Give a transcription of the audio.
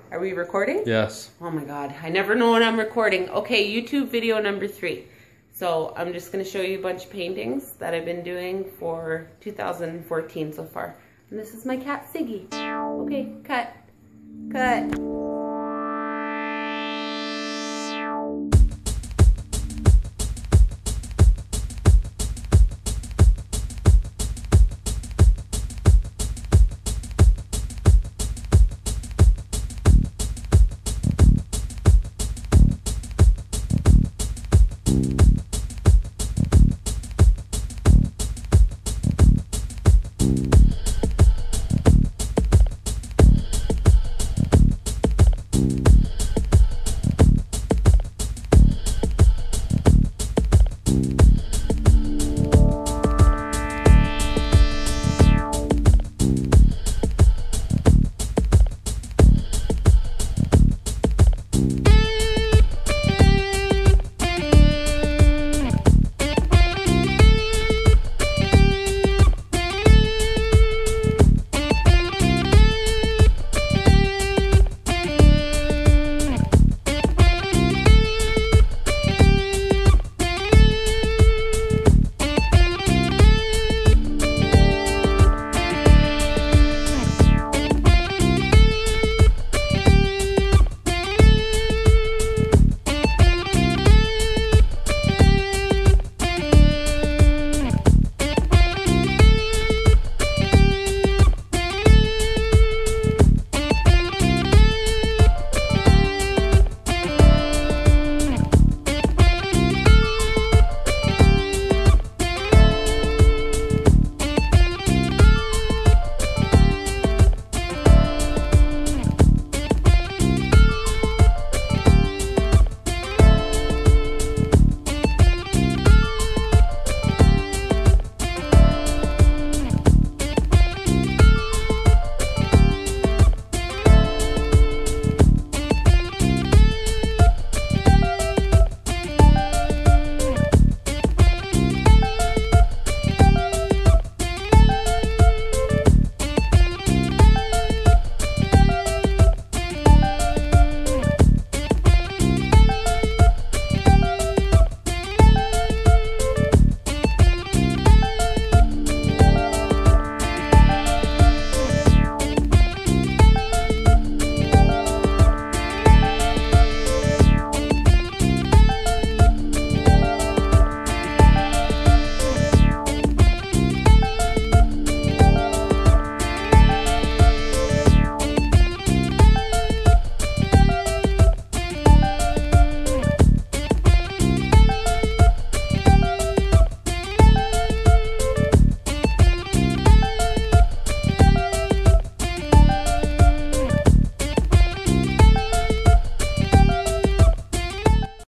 Are we recording? Yes. Oh my God, I never know when I'm recording. Okay, YouTube video number 3. So I'm just gonna show you a bunch of paintings that I've been doing for 2014 so far. And this is my cat, Siggy. Okay, cut. Cut.